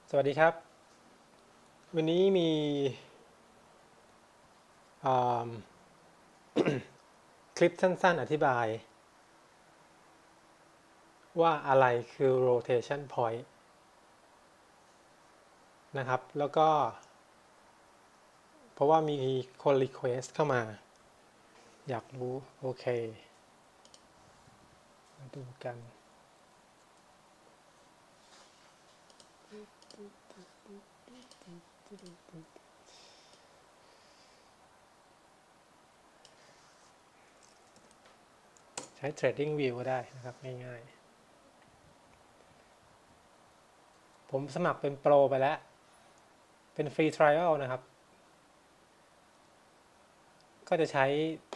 สวัสดีครับวันนี้มีคลิปสั้นๆอธิบายว่าอะไรคือ rotation point นะครับแล้วก็เพราะว่ามีคน request เข้ามาอยากรู้โอเคมาดูกันใช้ trading view ก็ได้นะครับง่ายๆผมสมัครเป็นโปรไปแล้วเป็นฟรี trial นะครับก็จะใช้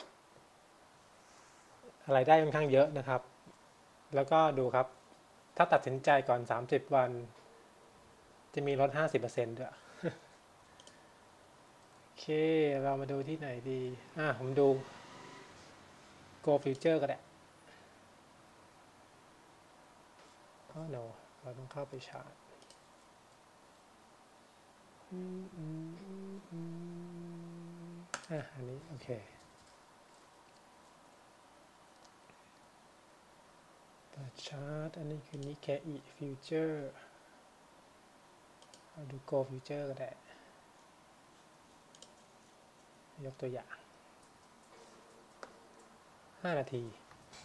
อะไรได้ค่อนข้างเยอะนะครับแล้วก็ดูครับถ้าตัดสินใจก่อน30วันจะมีลด 50% ด้วยโอเคเรามาดูที่ไหนดีผมดู Go Future ก็ได้no เราต้องเข้าไปชาร์จอันนี้โอเคเปิดชาร์ตอันนี้คือ Nikkei Future เราดู Go Future ก็ได้ยกตัวอย่าง5นาที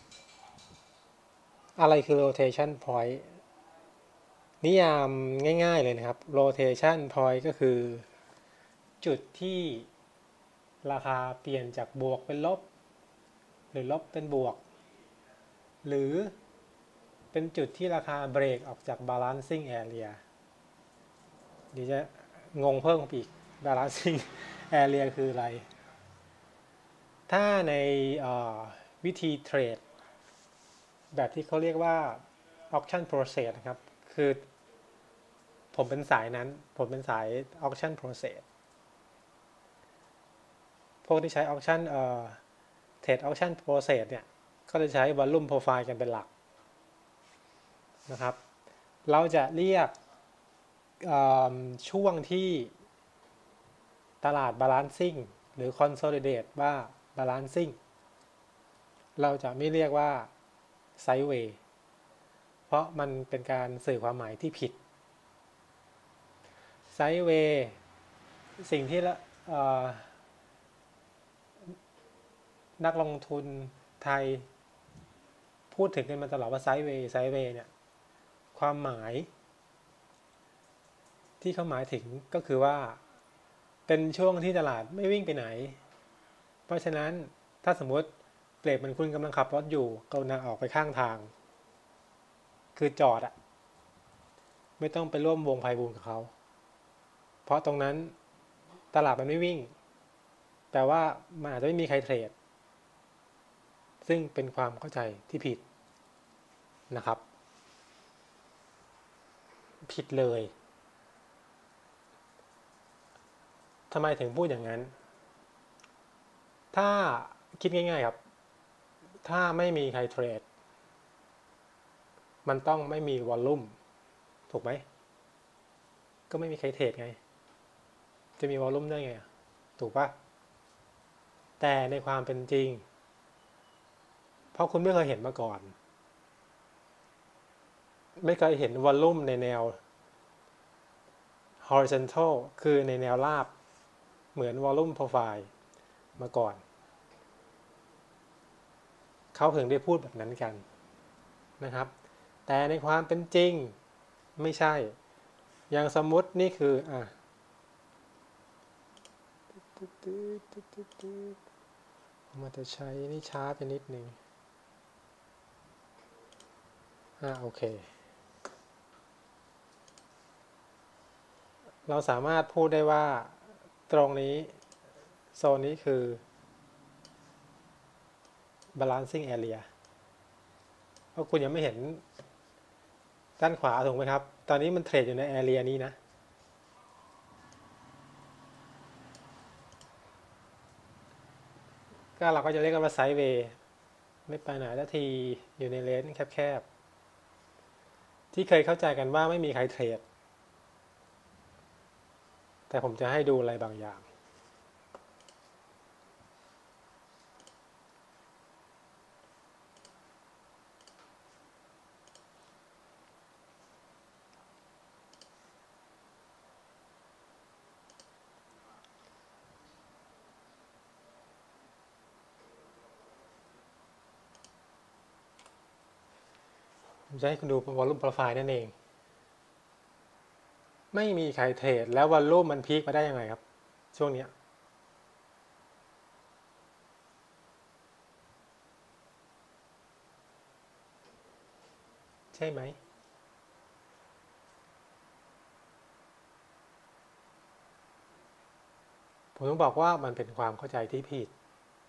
อะไรคือ rotation point นิยามง่ายๆเลยนะครับ rotation point ก็คือจุดที่ราคาเปลี่ยนจากบวกเป็นลบหรือลบเป็นบวกหรือเป็นจุดที่ราคาเบรกออกจาก balancing area เดี๋ยวจะงงเพิ่มอีก balancing area คืออะไรถ้าในวิธีเทรดแบบที่เขาเรียกว่า auction process นะครับคือผมเป็นสายนั้นผมเป็นสาย auction process พวกที่ใช้ auction trade auction process เนี่ยก็จะใช้ volume profile กันเป็นหลักนะครับเราจะเรียกช่วงที่ตลาด balancing หรือ consolidate ว่า balancing เราจะไม่เรียกว่า sideway เพราะมันเป็นการสื่อความหมายที่ผิด sideway สิ่งที่นักลงทุนไทยพูดถึงกันมาตลอดว่า sideway เนี่ยความหมายที่เขาหมายถึงก็คือว่าเป็นช่วงที่ตลาดไม่วิ่งไปไหนเพราะฉะนั้นถ้าสมมติเปรียบเหมือนคุณกำลังขับรถอยู่กรุณาออกไปข้างทางคือจอดไม่ต้องไปร่วมวงไพบูลย์กับเขาเพราะตรงนั้นตลาดมันไม่วิ่งแต่ว่ามันอาจจะไม่มีใครเทรดซึ่งเป็นความเข้าใจที่ผิดนะครับผิดเลยทำไมถึงพูดอย่างนั้นถ้าคิดง่ายๆครับถ้าไม่มีใครเทรดมันต้องไม่มีวอลลุ่มถูกไหมก็ไม่มีใครเทรดไงจะมีวอลลุ่มได้ไงถูกปะแต่ในความเป็นจริงเพราะคุณไม่เคยเห็นมาก่อนไม่เคยเห็นวอลลุ่มในแนว horizontal คือในแนวราบเหมือนวอลลุ่มโปรไฟล์มาก่อนเขาถึงได้พูดแบบนั้นกันนะครับแต่ในความเป็นจริงไม่ใช่อย่างสมมุตินี่คือผมอาจจะใช้นี่ช้าไปนิดนึงโอเคเราสามารถพูดได้ว่าตรงนี้โซนนี้คือ balancing area เพราะคุณยังไม่เห็นด้านขวาถูกไหมครับตอนนี้มันเทรดอยู่ใน area นี้นะก็เราก็จะเรียกกันว่าไซด์เวย์ไม่ไปไหนสักทีอยู่ในเลนแคบๆที่เคยเข้าใจกันว่าไม่มีใครเทรดแต่ผมจะให้ดูอะไรบางอย่างผมจะให้คุณดูวอลลุ่มโปรไฟล์นั่นเองไม่มีใครเทรดแล้ววอลลุ่มมันพีคมาได้ยังไงครับช่วงนี้ใช่ไหมผมต้องบอกว่ามันเป็นความเข้าใจที่ผิด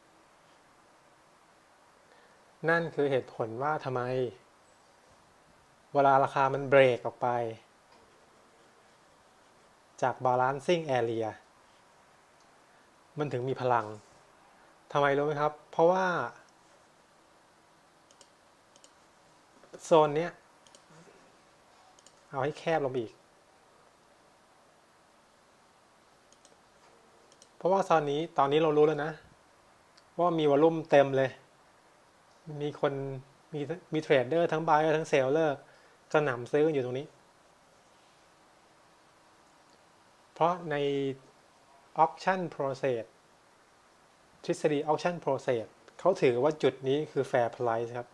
นั่นคือเหตุผลว่าทำไมเวลาราคามันเบรกออกไปจาก balancing area มันถึงมีพลังทำไมรู้ไหมครับเพราะว่าโซนเนี้ยเอาให้แคบลงไปอีกเพราะว่าโซนนี้ตอนนี้เรารู้แล้วนะว่ามีวอลลุ่มเต็มเลยมีคนมีเทรดเดอร์ทั้ง buyer ทั้ง seller กระหน่ำซื้อกันอยู่ตรงนี้เพราะใน auction process ทฤษฎี auction process เขาถือว่าจุดนี้คือ fair price ครับ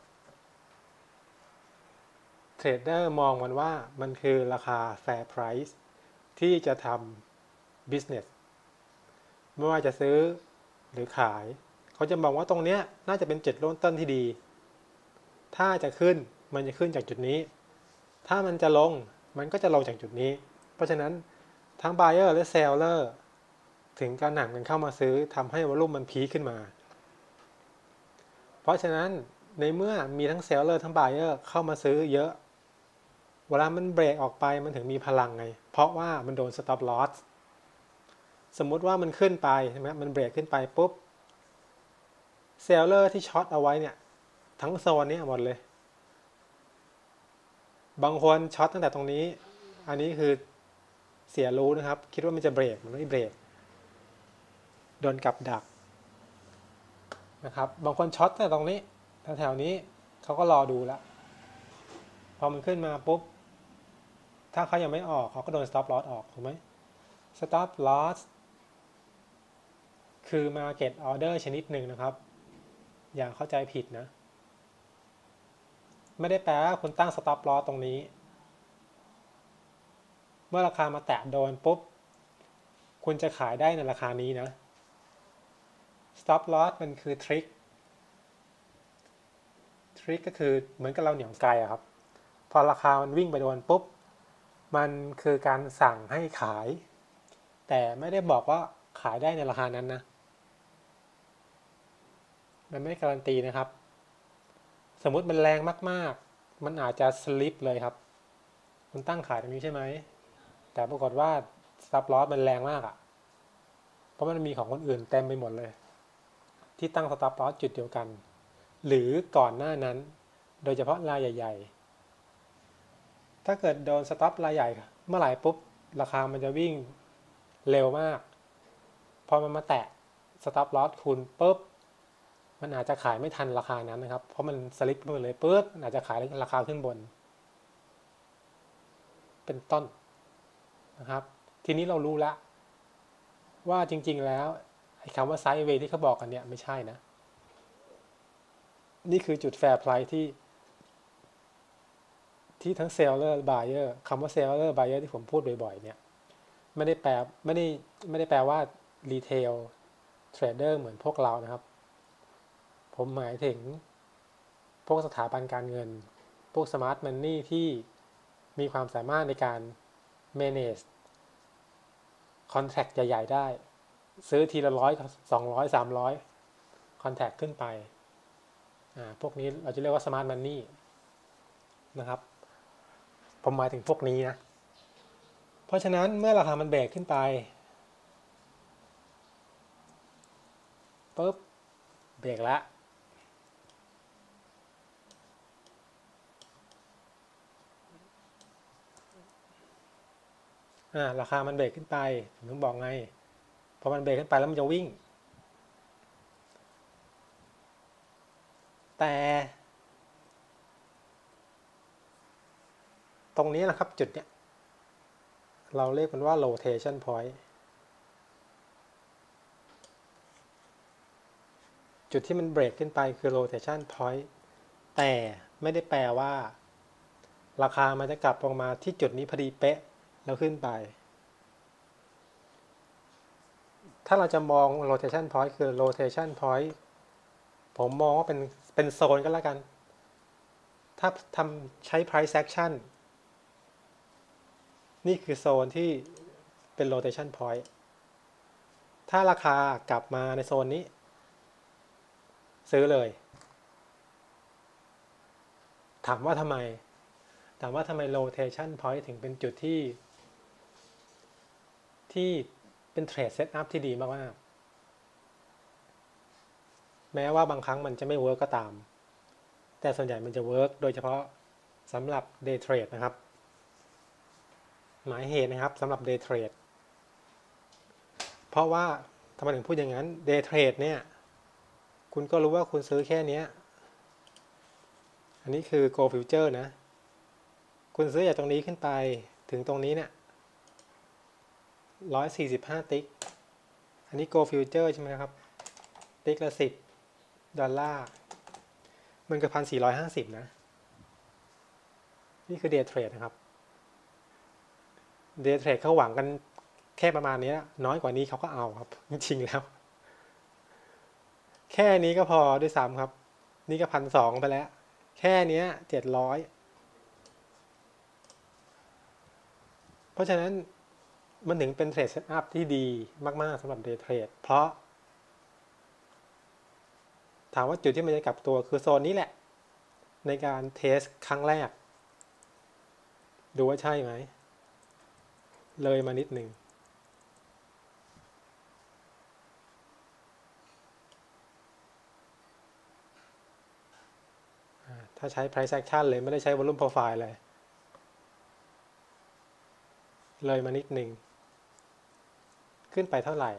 เทรดเดอร์มองมันว่ามันคือราคา fair price ที่จะทำ business ไม่ว่าจะซื้อหรือขายเขาจะมองว่าตรงนี้น่าจะเป็นจุดเริ่มต้นที่ดีถ้าจะขึ้นมันจะขึ้นจากจุดนี้ถ้ามันจะลงมันก็จะลงจากจุดนี้เพราะฉะนั้นทั้ง buyer และ seller ถึงการหนักกันเข้ามาซื้อทำให้วอลุ่มมันพีคขึ้นมาเพราะฉะนั้นในเมื่อมีทั้ง seller ทั้ง buyer เข้ามาซื้อเยอะเวลามันเบรกออกไปมันถึงมีพลังไงเพราะว่ามันโดน stop loss สมมุติว่ามันขึ้นไปใช่ไหมมันเบรกขึ้นไปปุ๊บ seller ที่ช็อตเอาไว้เนี่ยทั้งโซนนี้หมดเลยบางคนช็อตตั้งแต่ตรงนี้อันนี้คือเสียรู้นะครับคิดว่ามันจะเบรกมันไม่เบรกโดนกับดักนะครับบางคนช็อตตั้งแต่ตรงนี้แถวๆนี้เขาก็รอดูแล้วพอมันขึ้นมาปุ๊บถ้าเขายังไม่ออกเขาก็โดน stop loss ออกถูกไหม stop loss คือ market order ชนิดหนึ่งนะครับอย่าเข้าใจผิดนะไม่ได้แปลว่าคุณตั้ง stop loss ตรงนี้เมื่อราคามาแตะโดนปุ๊บคุณจะขายได้ในราคานี้นะ stop loss มันคือทริคก็คือเหมือนกับเราเหนี่ยวไกลอะครับพอราคามันวิ่งไปโดนปุ๊บมันคือการสั่งให้ขายแต่ไม่ได้บอกว่าขายได้ในราคานั้นนะมันไม่การันตีนะครับสมมุติมันแรงมากๆมันอาจจะสลิปเลยครับคุณตั้งขายตรงนี้ใช่ไหมแต่ปรากฏว่า stop loss มันแรงมากอะเพราะมันมีของคนอื่นเต็มไปหมดเลยที่ตั้ง stop loss จุดเดียวกันหรือก่อนหน้านั้นโดยเฉพาะรายใหญ่ๆถ้าเกิดโดน stop รายใหญ่เมื่อไหร่ปุ๊บราคามันจะวิ่งเร็วมากพอมันมาแตะ stop loss คุณปุ๊บมันอาจจะขายไม่ทันราคานั้นนะครับเพราะมันสลิปไปเลยปุ๊บอาจจะขายราคาขึ้นบนเป็นต้นนะครับทีนี้เรารู้แล้วว่าจริงๆแล้วไอ้คำว่าไซด์เวย์ที่เขาบอกกันเนี่ยไม่ใช่นะนี่คือจุดแฟร์ไพรซ์ที่ทั้งเซลเลอร์บายเออร์คำว่าเซลเลอร์บายเออร์ที่ผมพูดบ่อยๆเนี่ยไม่ได้แปลว่ารีเทลเทรดเดอร์เหมือนพวกเรานะครับผมหมายถึงพวกสถาบันการเงินพวกสมาร์ทมันนี่ที่มีความสามารถในการ manage คอนแทคใหญ่ๆได้ซื้อทีละ100 200 300คอนแทคขึ้นไปพวกนี้เราจะเรียกว่าสมาร์ทมันนี่นะครับผมหมายถึงพวกนี้นะเพราะฉะนั้นเมื่อราคามันเบรกขึ้นไปปุ๊บเบรกแล้วราคามันเบรกขึ้นไปผมบอกไงพอมันเบรกขึ้นไปแล้วมันจะวิ่งแต่ตรงนี้นะครับจุดเนี้ยเราเรียกมันว่า rotation point จุดที่มันเบรกขึ้นไปคือ rotation point แต่ไม่ได้แปลว่าราคามันจะกลับลงมาที่จุดนี้พอดีเป๊ะแล้วขึ้นไปถ้าเราจะมอง rotation point คือ rotation point ผมมองว่าเป็นโซนก็แล้วกันถ้าใช้ price action นี่คือโซนที่เป็น rotation point ถ้าราคากลับมาในโซนนี้ซื้อเลยถามว่าทำไมrotation point ถึงเป็นจุดที่เป็นเทรดเซตอัพที่ดีมากๆแม้ว่าบางครั้งมันจะไม่เวิร์กก็ตามแต่ส่วนใหญ่มันจะเวิร์กโดยเฉพาะสำหรับ day trade นะครับหมายเหตุนะครับสำหรับ day trade เพราะว่าทำไมถึงพูดอย่างนั้น day trade เนี่ยคุณก็รู้ว่าคุณซื้อแค่นี้อันนี้คือ go future นะคุณซื้อจากตรงนี้ขึ้นไปถึงตรงนี้เนี่ย145ติ๊กอันนี้ go future ใช่ไหมครับติ๊กละ$10มันก็1,450นะนี่คือ day trade นะครับ day trade เขาหวังกันแค่ประมาณนี้น้อยกว่านี้เขาก็เอาครับจริงๆแล้วแค่นี้ก็พอด้วยซ้ำครับนี่ก็1,200ไปแล้วแค่นี้700เพราะฉะนั้นมันถึงเป็นเทรดเซตอัพที่ดีมากๆสำหรับ day trade เพราะถามว่าจุดที่มันจะกลับตัวคือโซนนี้แหละในการเทสครั้งแรกดูว่าใช่ไหมเลยมานิดหนึ่งถ้าใช้ price action เลยไม่ได้ใช้ volume profile เลยมานิดหนึ่งขึ้นไปเท่าไหร่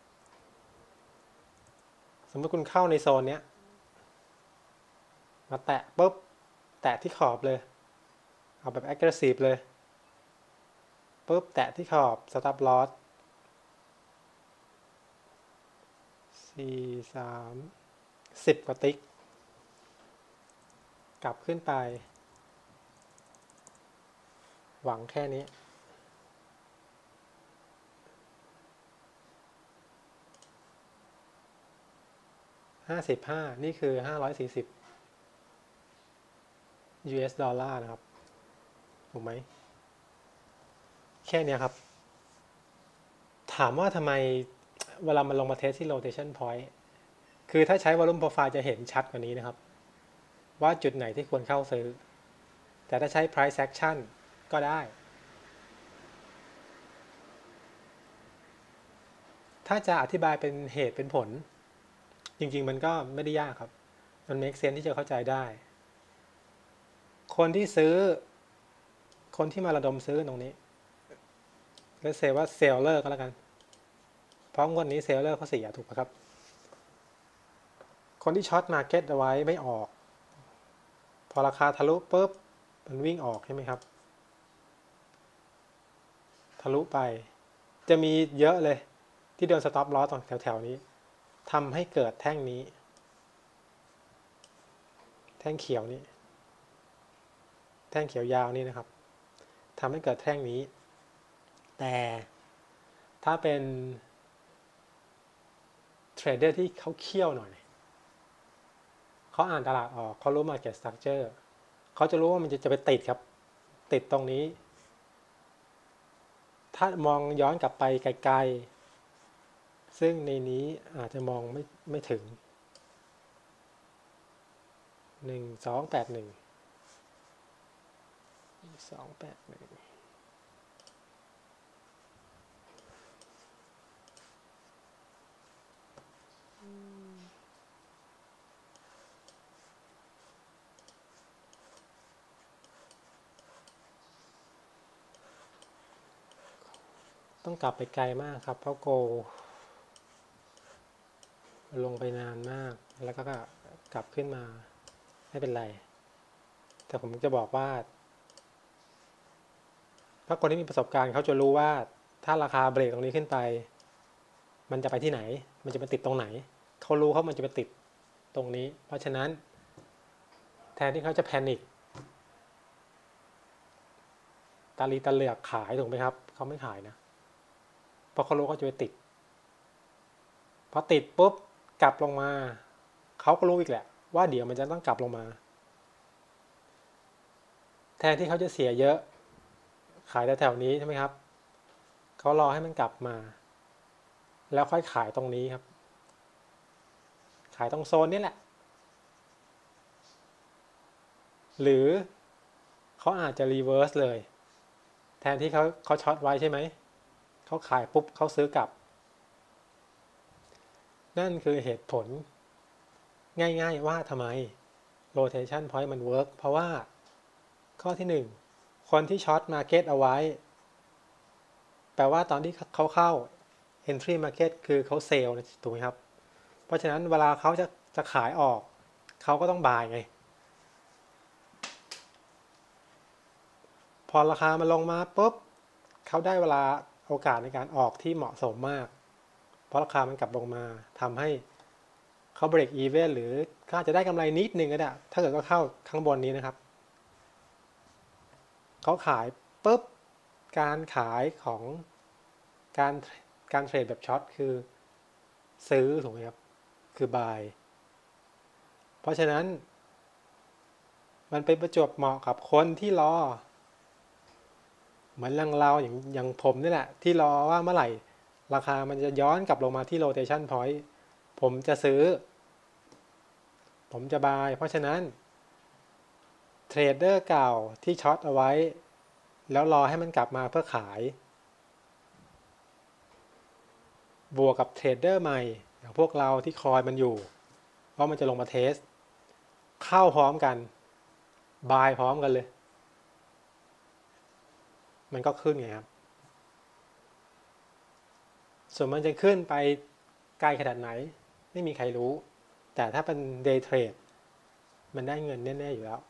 สมมติคุณเข้าในโซนเนี้ยมาแตะปุ๊บแตะที่ขอบเลยเอาแบบ aggressive เลยปุ๊บแตะที่ขอบ stop loss 4 3 10กว่าติ๊กกลับขึ้นไปหวังแค่นี้55นี่คือ540 US ดอลลาร์นะครับถูกไหมแค่นี้ครับถามว่าทำไมเวลามันลงมาเทสที่ rotation point คือถ้าใช้ volume profile จะเห็นชัดกว่านี้นะครับว่าจุดไหนที่ควรเข้าซื้อแต่ถ้าใช้ price action ก็ได้ถ้าจะอธิบายเป็นเหตุเป็นผลจริงๆมันก็ไม่ได้ยากครับมัน make sense ที่จะเข้าใจได้คนที่ซื้อคนที่มาระดมซื้อตรงนี้แล้วเซว่าเซลเลอร์ก็แล้วกันเพราะวันนี้เซลเลอร์เขาเสียถูกไหมครับคนที่ช็อตมาร์เก็ตเอาไว้ไม่ออกพอราคาทะลุปุ๊บมันวิ่งออกใช่ไหมครับทะลุไปจะมีเยอะเลยที่โดนสต็อปลอสตรงแถวๆนี้ทำให้เกิดแท่งนี้แท่งเขียวนี้แท่งเขียวยาวนี่นะครับทำให้เกิดแท่งนี้แต่ถ้าเป็นเทรดเดอร์ที่เขาเคี่ยวหน่อยเขาอ่านตลาดออกเขารู้ market structure เขาจะรู้ว่ามันจะไปติดครับติดตรงนี้ถ้ามองย้อนกลับไปไกลๆซึ่งในนี้อาจจะมองไม่ถึง1281 281 ต้องกลับไปไกลมากครับเพราะโกลงไปนานมากแล้วก็กลับขึ้นมาไม่เป็นไรแต่ผมจะบอกว่าถ้าคนที่มีประสบการณ์เขาจะรู้ว่าถ้าราคาเบรกตรงนี้ขึ้นไปมันจะไปที่ไหนมันจะไปติดตรงไหนเขารู้เขามันจะไปติดตรงนี้เพราะฉะนั้นแทนที่เขาจะแพนิคตาลีตาเหลือกขายถูกไหมครับเขาไม่ขายนะเพราะเขารู้เขาจะไปติดพอติดปุ๊บกลับลงมาเขาก็รู้อีกแหละว่าเดี๋ยวมันจะต้องกลับลงมาแทนที่เขาจะเสียเยอะขายแถวๆนี้ใช่ไหมครับเขารอให้มันกลับมาแล้วค่อยขายตรงนี้ครับขายตรงโซนนี้แหละหรือเขาอาจจะรีเวิร์สเลยแทนที่เขาช็อตไว้ใช่ไหมเขาขายปุ๊บเขาซื้อกลับนั่นคือเหตุผลง่ายๆว่าทำไม rotation point มันเวิร์กเพราะว่าข้อที่1คนที่ช็อตมาร์เก็ตเอาไว้แปลว่าตอนที่เขาเข้า entry market คือเขาเซลล์ถูกไหมครับเพราะฉะนั้นเวลาเขาจะขายออกเขาก็ต้องบายไงพอราคามันลงมาปุ๊บเขาได้เวลาโอกาสในการออกที่เหมาะสมมากเพราะราคามันกลับลงมาทำให้เขาเบรกอีเวนหรือเขาจะได้กำไรนิดนึงก็ได้ถ้าเกิดก็เข้าข้างบนนี้นะครับเขาขายปุ๊บการขายของการการเทรดแบบช็อตคือซื้อถูกไหมครับคือ buy เพราะฉะนั้นมันเป็นประจวบเหมาะกับคนที่รอเหมือนเราอย่างผมนี่แหละที่รอว่าเมื่อไหร่ราคามันจะย้อนกลับลงมาที่ rotation point ผมจะซื้อผมจะ buy เพราะฉะนั้นเทรดเดอร์เก่าที่ช็อตเอาไว้แล้วรอให้มันกลับมาเพื่อขายบวกกับเทรดเดอร์ใหม่อย่างพวกเราที่คอยมันอยู่ว่ามันจะลงมาเทสเข้าพร้อมกันบายพร้อมกันเลยมันก็ขึ้นไงครับส่วนมันจะขึ้นไปไกลขนาดไหนไม่มีใครรู้แต่ถ้าเป็นเดย์เทรดมันได้เงินแน่ๆอยู่แล้ว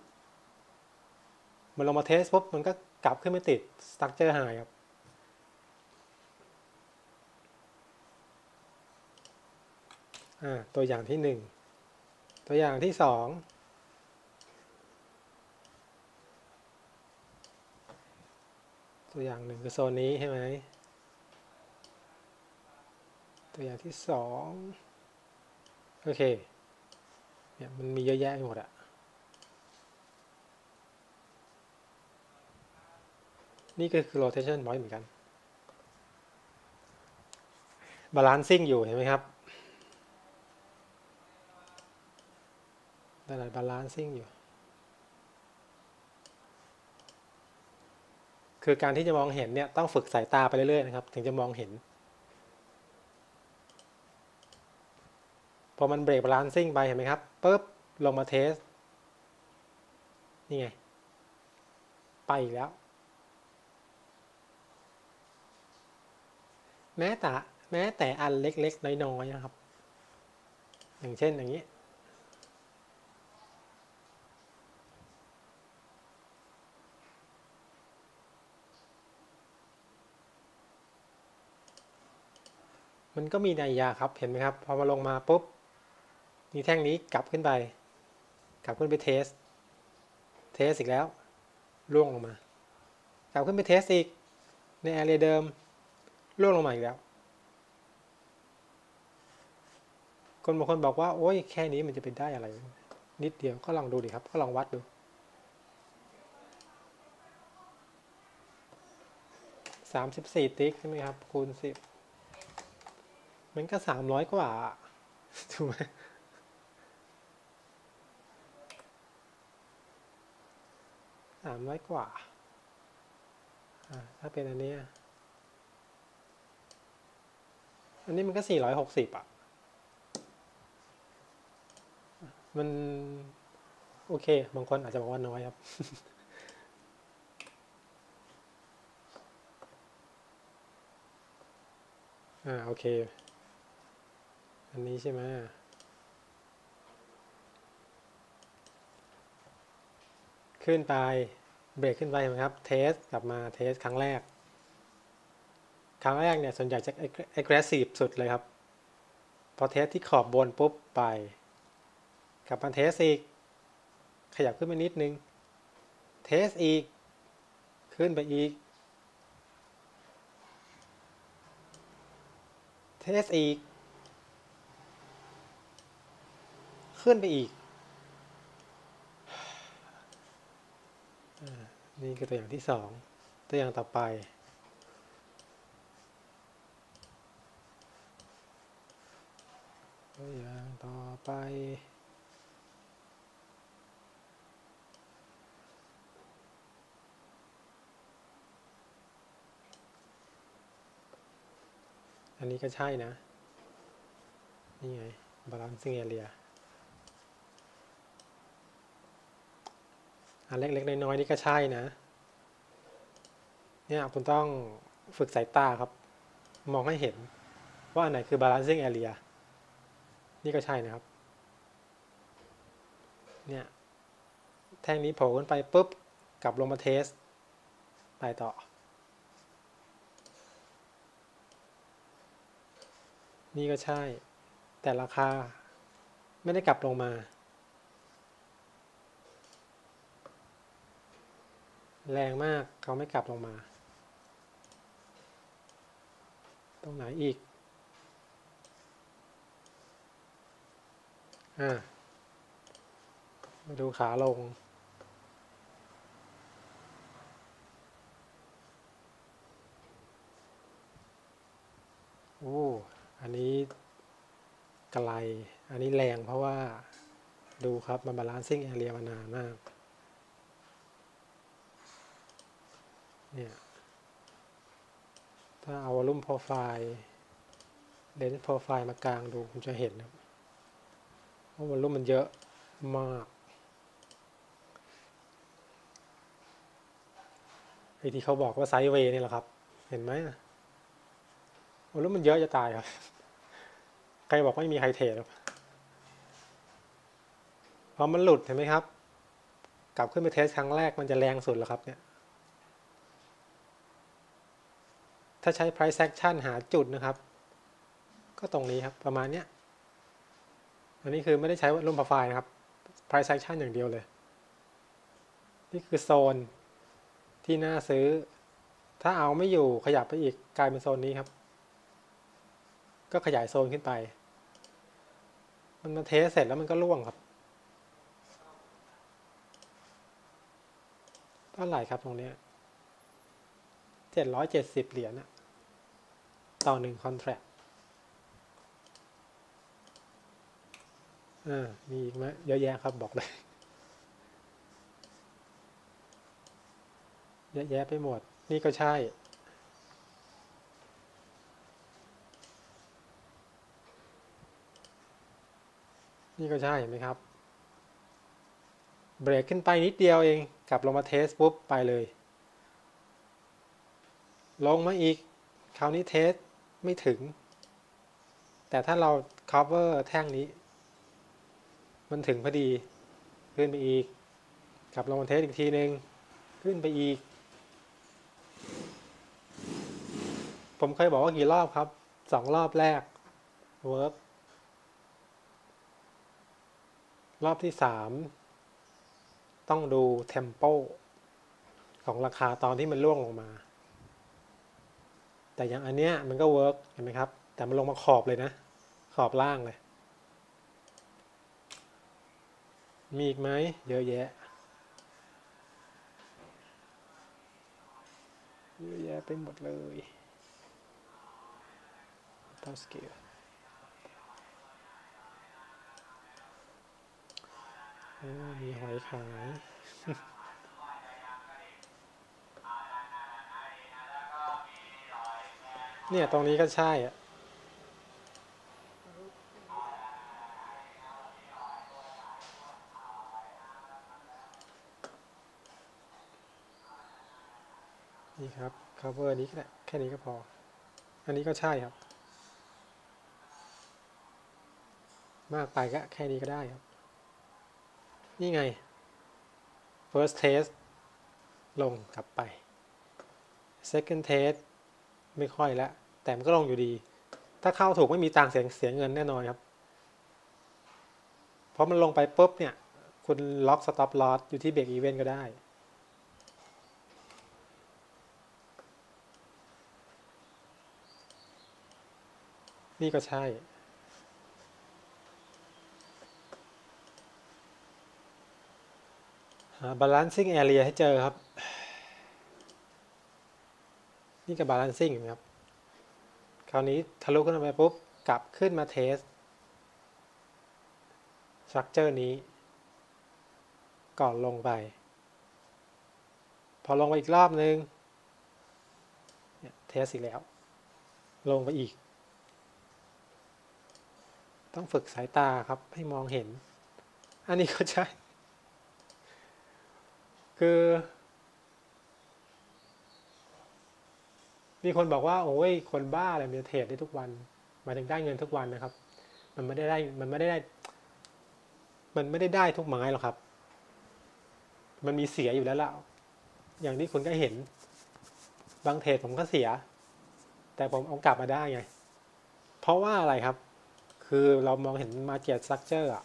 มันลงมาเทสปุ๊บมันก็กลับขึ้นไปติดสตั๊กเจอร์ไฮครับตัวอย่างที่1ตัวอย่างที่2ตัวอย่าง1คือโซนนี้ใช่ไหมตัวอย่างที่2โอเคเนี่ยมันมีเยอะแยะไปหมดอะนี่ก็คือ rotation point เหมือนกันบาลานซิ่งอยู่เห็นไหมครับตลาดบาลานซิ่งอยู่คือการที่จะมองเห็นเนี่ยต้องฝึกสายตาไปเรื่อยๆนะครับถึงจะมองเห็นพอมันเบรกบาลานซิ่งไปเห็นไหมครับปุ๊บลงมาเทสนี่ไงไปอีกแล้วแม้แต่อันเล็กๆน้อยๆนะครับอย่างเช่นอย่างนี้มันก็มีนัยยะครับเห็นไหมครับพอมาลงมาปุ๊บมีแท่งนี้กลับขึ้นไปเทสอีกแล้วร่วงลงมากลับขึ้นไปเทสอีกในแอเรียเดิมร่วงลงมาอีกแล้วคนบางคนบอกว่าโอ้ยแค่นี้มันจะเป็นได้อะไรนิดเดียวก็ลองดูดิครับก็ลองวัดดู34ติ๊กใช่ไหมครับคูณ10มันก็300กว่าถูกไหม300กว่าถ้าเป็นอันนี้มันก็460อ่ะมันโอเคบางคนอาจจะบอกว่าน้อยครับโอเคอันนี้ใช่ไหมขึ้นไปเบรกขึ้นไปไหมครับเทสกลับมาเทสครั้งแรกเนี่ยส่วนใหญ่จะ aggressive สุดเลยครับพอเทสที่ขอบบนปุ๊บไปกลับมาเทสอีกขยับขึ้นไปนิดนึงเทสอีกขึ้นไปอีกเทสอีกขึ้นไปอีกนี่คือตัวอย่างที่2ตัวอย่างต่อไปตัวอย่างต่อไปอันนี้ก็ใช่นะนี่ไง balancing area อันเล็กๆน้อยๆนี่ก็ใช่นะเนี่ยคุณต้องฝึกสายตาครับมองให้เห็นว่าอันไหนคือ balancing area นี่ก็ใช่นะครับเนี่ยแท่งนี้โผล่ขึ้นไปปุ๊บกลับลงมาเทสไปต่อนี่ก็ใช่แต่ราคาไม่ได้กลับลงมาแรงมากเขาไม่กลับลงมาตรงไหนอีกมาดูขาลงโอ้อันนี้ไกลอันนี้แรงเพราะว่าดูครับมันบาลานซิ่งแอเรียมานานมากเนี่ยถ้าเอาวอลุ่มโปรไฟล์เลนส์โปรไฟล์มากลางดูคุณจะเห็นครับว่าวอลุ่มมันเยอะมากไอ้ที่เขาบอกว่าไซด์เวย์นี่แหละครับเห็นไหมวอลุ่มมันเยอะจะตายครับใครบอกไม่มีใครเทรดพอมันหลุดเห็นไหมครับกลับขึ้นไปเทสครั้งแรกมันจะแรงสุดแล้วครับเนี่ยถ้าใช้ price action หาจุดนะครับก็ตรงนี้ครับประมาณเนี้ยอันนี้คือไม่ได้ใช้ร่มโปรไฟล์นะครับ price action อย่างเดียวเลยนี่คือโซนที่น่าซื้อถ้าเอาไม่อยู่ขยับไปอีกกลายเป็นโซนนี้ครับก็ขยายโซนขึ้นไปมันมาเทสเสร็จแล้วมันก็ร่วงครับเท่าไหร่ครับตรงนี้770 เหรียญต่อ1 contract มีอีกไหมเยอะแยะครับบอกเลยเยอะแยะไปหมดนี่ก็ใช่นี่ก็ใช่เห็นไหมครับเบรกขึ้นไปนิดเดียวเองกลับลงมาเทสปุ๊บไปเลยลงมาอีกคราวนี้เทสไม่ถึงแต่ถ้าเรา cover แท่งนี้มันถึงพอดีขึ้นไปอีกกลับลงมาเทสอีกทีนึงขึ้นไปอีกผมเคยบอกว่ากี่รอบครับ2 รอบแรกเวิร์กรอบที่3ต้องดูเทมโปของราคาตอนที่มันร่วงลงมาแต่อย่างอันเนี้ยมันก็เวิร์กเห็นไหมครับแต่มันลงมาขอบเลยนะขอบล่างเลยมีอีกไหมเยอะแยะเยอะแยะไปหมดเลยตามสเกลมีหอยขายเนี่ยตรงนี้ก็ใช่นี่ครับ cover นี้ก็ได้แค่นี้ก็พออันนี้ก็ใช่ครับมากไปก็แค่นี้ก็ได้ครับนี่ไง first test ลงกลับไป second test ไม่ค่อยแล้วแต่มันก็ลงอยู่ดีถ้าเข้าถูกไม่มีตังค์เสียเงินแน่นอนครับเพราะมันลงไปปุ๊บเนี่ยคุณล็อก stop loss อยู่ที่ break even ก็ได้นี่ก็ใช่หา balancing area ให้เจอครับนี่ก็ balancing ครับคราวนี้ทะลุขึ้นไปปุ๊บกลับขึ้นมาเทส structure นี้ก่อนลงไปพอลงไปอีกรอบนึงเทสอีกแล้วลงไปอีกต้องฝึกสายตาครับให้มองเห็นอันนี้ก็ใช่คือมีคนบอกว่าโอ้ยคนบ้าอะไรมันจะเทรดได้ทุกวันหมายถึงได้เงินทุกวันนะครับมันไม่ได้ทุกไม้หรอกครับมันมีเสียอยู่แล้วล่ะอย่างที่คุณก็เห็นบางเทรดผมก็เสียแต่ผมเอากลับมาได้ไงเพราะว่าอะไรครับคือเรามองเห็น market structure อ่ะ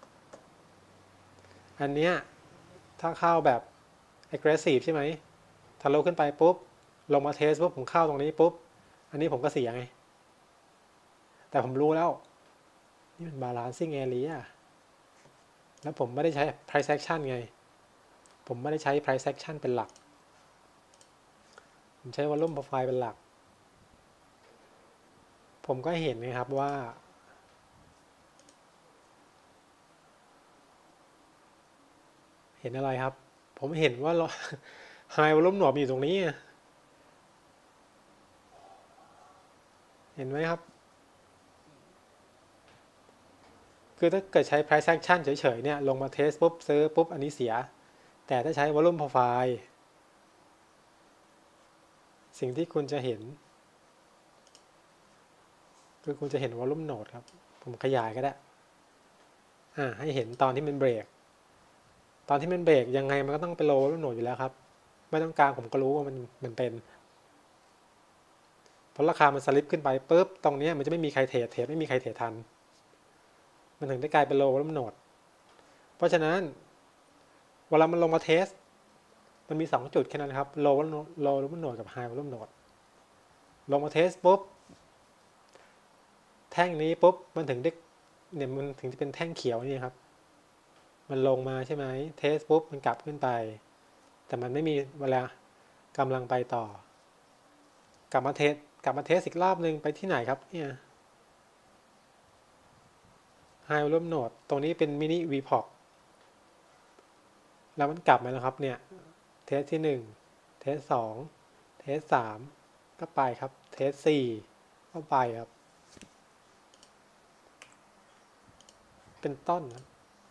อันเนี้ยถ้าเข้าแบบ aggressive ใช่ไหมทะลุขึ้นไปปุ๊บลงมาเทสปุ๊บผมเข้าตรงนี้ปุ๊บอันนี้ผมก็เสียไงแต่ผมรู้แล้วนี่มัน balancing area แล้วผมไม่ได้ใช้ price action ไงผมไม่ได้ใช้ price action เป็นหลักผมใช้ volume profile เป็นหลักผมก็เห็นนะครับว่าเห็นอะไรครับผมเห็นว่า high volume หนวบอยู่ตรงนี้เห็นไหมครับคือถ้าเกิดใช้ price action เฉยๆเนี่ยลงมาเทสปุ๊บซื้อปุ๊บอันนี้เสียแต่ถ้าใช้ volume profile สิ่งที่คุณจะเห็นคือคุณจะเห็น volume node ครับผมขยายก็ได้ให้เห็นตอนที่มันเบรกตอนที่มันเบรกยังไงมันก็ต้องเป็น low volume node อยู่แล้วครับไม่ต้องการผมก็รู้ว่ามันเป็นเพราะราคามันสลิปขึ้นไปปุ๊บตรงนี้มันจะไม่มีใครเทรดไม่มีใครเทรดทันมันถึงได้กลายเป็น low volume node เพราะฉะนั้นเวลามันลงมาเทสมันมี2จุดแค่นั้นครับ low volume node กับ high volume node ลงมาเทสปุ๊บแท่งนี้ปุ๊บมันถึงได้เนี่ยมันถึงจะเป็นแท่งเขียวนี่ครับมันลงมาใช่ไหมเทสปุ๊บมันกลับขึ้นไปแต่มันไม่มีเวลากำลังไปต่อกลับมาเทสอีกรอบนึงไปที่ไหนครับเนี่ย High volume node ตรงนี้เป็นมินิ VPOC แล้วมันกลับมาแล้วครับเนี่ยเทสที่1เทส2เทส3ก็ไปครับเทส4ก็ไปครับเป็นต้นนะ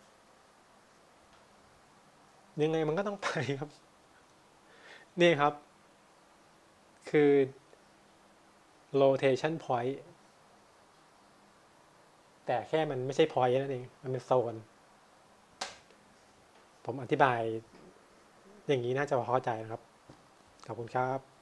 ยังไงมันก็ต้องไปครับนี่ครับคือ rotation point แต่แค่มันไม่ใช่ point นั่นเองมันเป็นโซนผมอธิบายอย่างนี้น่าจะพอเข้าใจนะครับขอบคุณครับ